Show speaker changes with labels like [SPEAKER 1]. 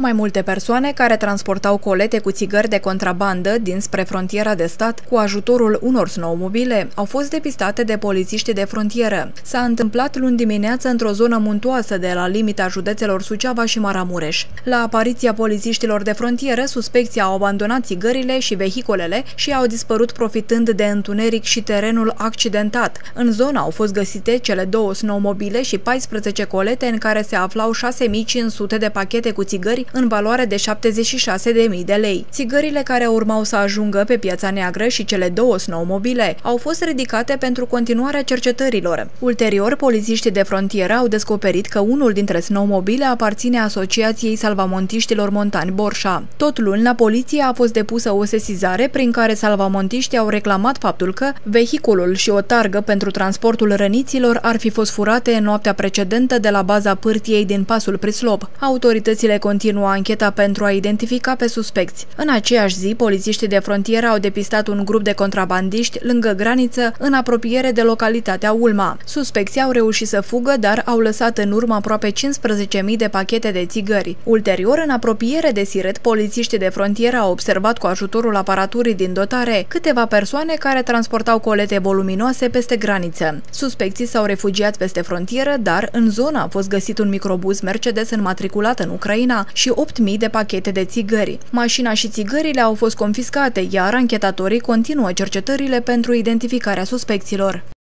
[SPEAKER 1] Mai multe persoane care transportau colete cu țigări de contrabandă dinspre frontiera de stat cu ajutorul unor snowmobile au fost depistate de polițiștii de frontieră. S-a întâmplat luni dimineață într-o zonă muntoasă de la limita județelor Suceava și Maramureș. La apariția polițiștilor de frontieră, suspecții au abandonat țigările și vehiculele și au dispărut profitând de întuneric și terenul accidentat. În zonă au fost găsite cele 2 snowmobile și 14 colete în care se aflau 6500 de pachete cu țigări în valoare de 76.000 de lei. Țigările care urmau să ajungă pe piața neagră și cele 2 snowmobile au fost ridicate pentru continuarea cercetărilor. Ulterior, polițiștii de frontieră au descoperit că unul dintre snowmobile aparține Asociației Salvamontiștilor Montani Borșa. Tot luni, la poliție a fost depusă o sesizare prin care salvamontiștii au reclamat faptul că vehiculul și o targă pentru transportul răniților ar fi fost furate în noaptea precedentă de la baza Pârtiei din Pasul Prislop. Autoritățile continuă ancheta pentru a identifica pe suspecți. În aceeași zi, polițiștii de frontieră au depistat un grup de contrabandiști lângă graniță, în apropiere de localitatea Ulma. Suspecții au reușit să fugă, dar au lăsat în urmă aproape 15.000 de pachete de țigări. Ulterior, în apropiere de Siret, polițiștii de frontieră au observat cu ajutorul aparaturii din dotare câteva persoane care transportau colete voluminoase peste graniță. Suspecții s-au refugiat peste frontieră, dar în zonă a fost găsit un microbuz Mercedes înmatriculat în Ucraina și 8.000 de pachete de țigări. Mașina și țigările au fost confiscate, iar anchetatorii continuă cercetările pentru identificarea suspecților.